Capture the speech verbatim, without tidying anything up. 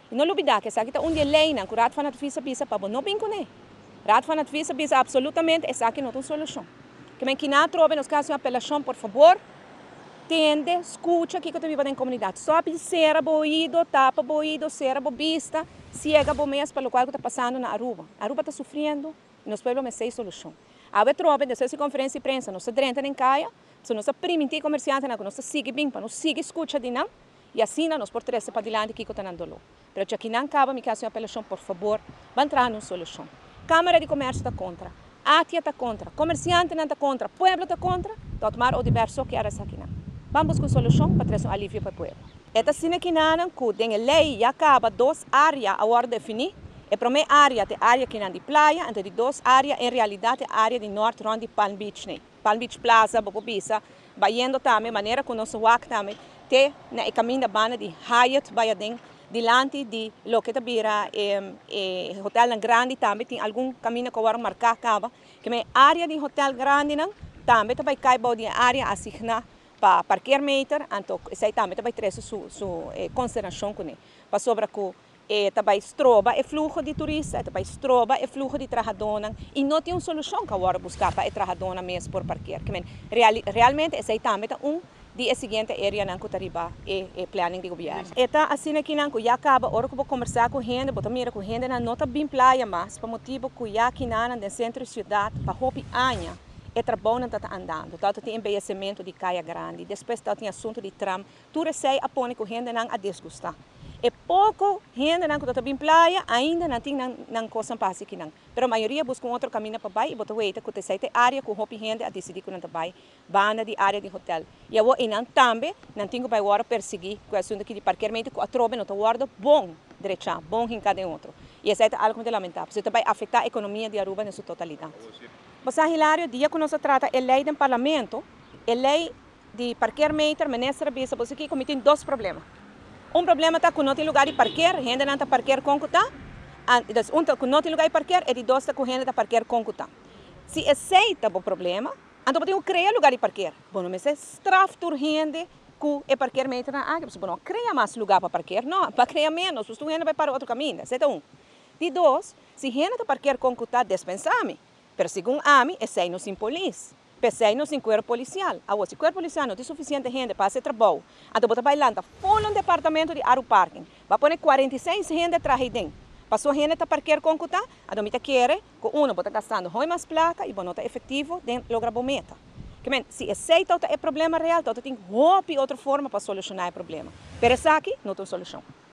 E não olvidar que essa aqui está onde é lei, não, que o rato faz visa bisa para não bem com ele. Rato faz visa bisa absolutamente, essa aqui não tem solução. Que me que não trove nos casos de apelação, por favor, tende, escuta aqui que eu estou vivendo em comunidade. Só cera boído, tapa boído, cera bobista, ciega bomês pelo qual está passando na Aruba. A Aruba está sofrendo e nós podemos ter solução. A vez trove, dessa conferência de imprensa, nós drenta nem caia, se nós permitir comerciante, nós siga bem, para nós siga escuta de não, e assim nós por três para adiante que está dando dolo. Mas aqui não acaba, me caso de apelação, por favor, vá entrar numa solução. Câmara de Comércio está contra, A T I A está contra, comerciante não está contra, povo está contra, então tomar o diverso que era essa aqui não. Vamos buscar solução para trazer um alívio para o povo. Esta cena que não que tem lei acaba duas áreas a hora definir. E para mim área é área que não de praia, então de duas áreas em realidade a área de norte onde Palm Beach né. Palm Beach Plaza, Bocobisa, vaindo também maneira que nós walk também te na caminho da banda de Hyatt Bayadem, dilante de Loqueta Bira e, e hotel grande também tem algum caminho que eu vou marcar acaba, que me área de hotel grande não também vai cair de área assignada para parquear meter, então isso também vai ter sua su, eh, consideração com ele, para sobre que e também estroba é fluxo de turistas, também estroba é fluxo de trabalhadores e não tem uma solução que agora buscar para trabalhadores mesmo por parquear. Que real, realmente esse também é um dia seguinte área não que arriba é é planning de governo. Eta assim aqui não que já acaba hora que vou conversar com gente, botar mira com gente não nota bem praia mas para motivo que já aqui na no centro da cidade para hopi anha é trabalho não está andando, tanto tem embellecimento de caia grande, depois tem assunto de tram, tudo sei a pôr com gente não a desgustar. É pouco gente não que está bem praia ainda não tem não coisa passa aqui não, mas a maioria busca um outro caminho para baixo e botar oita que tem área com hopi gente a decidir que não está bem, banda de área de hotel. E eu e não também não tenho para agora perseguir com a assunto de parqueamento que a trobe não está guarda bom direito, bom em cada outro. E isso é algo muito lamentável, isso vai afetar a economia de Aruba na sua totalidade. Você Hilário, dia que nós trata a lei do parlamento, a lei de parqueamento, ministra bisa, você aqui como tem dois problemas. Um problema está que não tem lugar de parquear, a gente não está parquear com que um que não tem lugar de parquear e de dois que a gente está parquear com que se aceita o problema, então tem que criar lugar de parquear. Bom, mas é estraftur gente que é parquear meio na área, você não cria mais lugar para parquear, não, para criar menos, você não vai para outro caminho, isso é um. De dois, se a gente está parquear com que está dispensame, mas segundo a mim, é sem não sem polícia. Pensei no sem corpo policial. Agora, se o corpo policial não tem suficiente gente para fazer trabalho, então você vai lá, fora um departamento de Aru Parking, vai pôr quarenta e seis gente atrás de dentro. Passou gente para parquear com cuta, a domita quer que um está gastando mais placa e não está efetivo dentro logra a meta. Que se aceita o problema real, então tem outra forma para solucionar o problema. Mas aqui não tem solução.